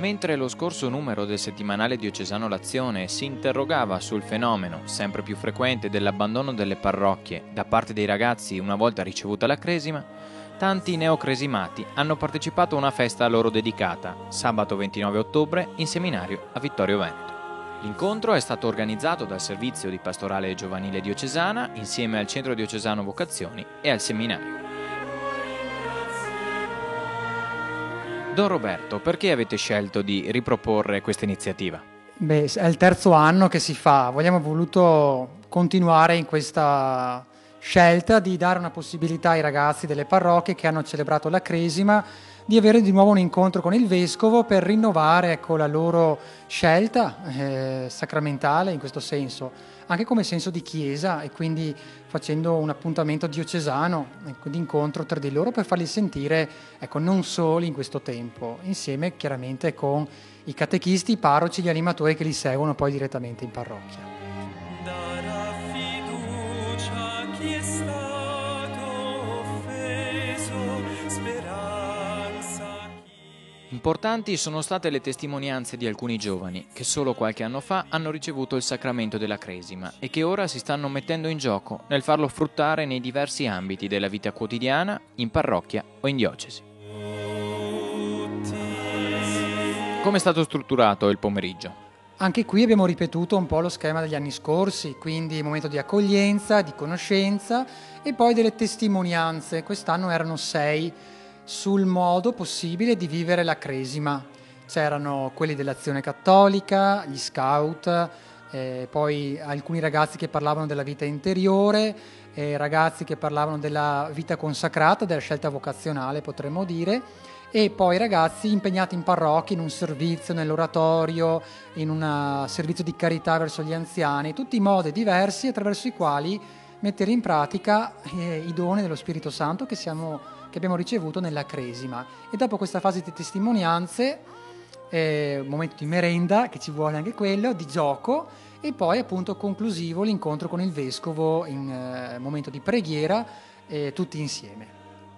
Mentre lo scorso numero del settimanale diocesano L'Azione si interrogava sul fenomeno sempre più frequente dell'abbandono delle parrocchie da parte dei ragazzi una volta ricevuta la cresima, tanti neocresimati hanno partecipato a una festa a loro dedicata, sabato 29 ottobre, in seminario a Vittorio Veneto. L'incontro è stato organizzato dal Servizio di Pastorale Giovanile Diocesana insieme al Centro Diocesano Vocazioni e al Seminario. Don Roberto, perché avete scelto di riproporre questa iniziativa? Beh, è il terzo anno che si fa, abbiamo voluto continuare in questa scelta di dare una possibilità ai ragazzi delle parrocchie che hanno celebrato la Cresima di avere di nuovo un incontro con il Vescovo per rinnovare la loro scelta sacramentale in questo senso, anche come senso di Chiesa, e quindi facendo un appuntamento diocesano di incontro tra di loro per farli sentire non soli in questo tempo, insieme chiaramente con i catechisti, i parroci, gli animatori che li seguono poi direttamente in parrocchia. Importanti sono state le testimonianze di alcuni giovani che solo qualche anno fa hanno ricevuto il sacramento della Cresima e che ora si stanno mettendo in gioco nel farlo fruttare nei diversi ambiti della vita quotidiana, in parrocchia o in diocesi. Come è stato strutturato il pomeriggio? Anche qui abbiamo ripetuto un po' lo schema degli anni scorsi, quindi momento di accoglienza, di conoscenza e poi delle testimonianze. Quest'anno erano 6 sul modo possibile di vivere la Cresima. C'erano quelli dell'Azione Cattolica, gli scout, poi alcuni ragazzi che parlavano della vita interiore, ragazzi che parlavano della vita consacrata, della scelta vocazionale potremmo dire, e poi ragazzi impegnati in parrocchia, in un servizio, nell'oratorio, in un servizio di carità verso gli anziani, tutti i modi diversi attraverso i quali mettere in pratica i doni dello Spirito Santo che abbiamo ricevuto nella Cresima. E dopo questa fase di testimonianze, un momento di merenda, che ci vuole anche quello, di gioco, e poi appunto conclusivo l'incontro con il Vescovo in momento di preghiera, tutti insieme.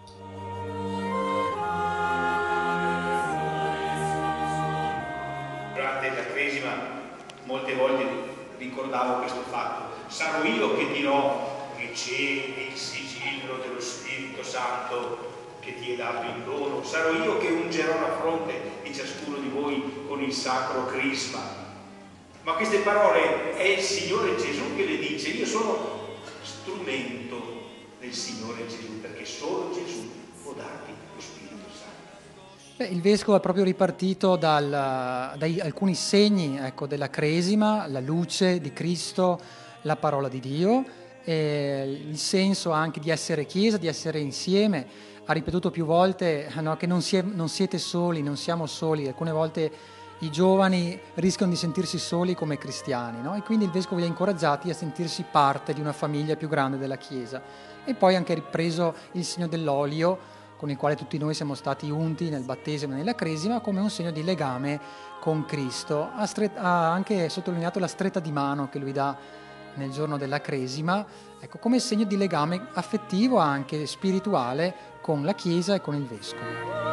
Durante la Cresima molte volte ricordavo questo fatto: sarò io che dirò che c'è il sigillo dello Spirito Santo che ti è dato in dono, sarò io che ungerò la fronte di ciascuno di voi con il sacro crisma. Ma queste parole è il Signore Gesù che le dice. Io sono strumento del Signore Gesù, perché solo Gesù può darti lo Spirito Santo. Il Vescovo è proprio ripartito dai alcuni segni della Cresima, la luce di Cristo, la parola di Dio, il senso anche di essere Chiesa, di essere insieme. Ha ripetuto più volte che non siete soli, non siamo soli. Alcune volte i giovani rischiano di sentirsi soli come cristiani, no? E quindi il Vescovo li ha incoraggiati a sentirsi parte di una famiglia più grande della Chiesa. E poi ha anche ripreso il segno dell'olio, con il quale tutti noi siamo stati unti nel battesimo e nella Cresima, come un segno di legame con Cristo. Ha anche sottolineato la stretta di mano che lui dà nel giorno della Cresima, come segno di legame affettivo, anche spirituale, con la Chiesa e con il Vescovo.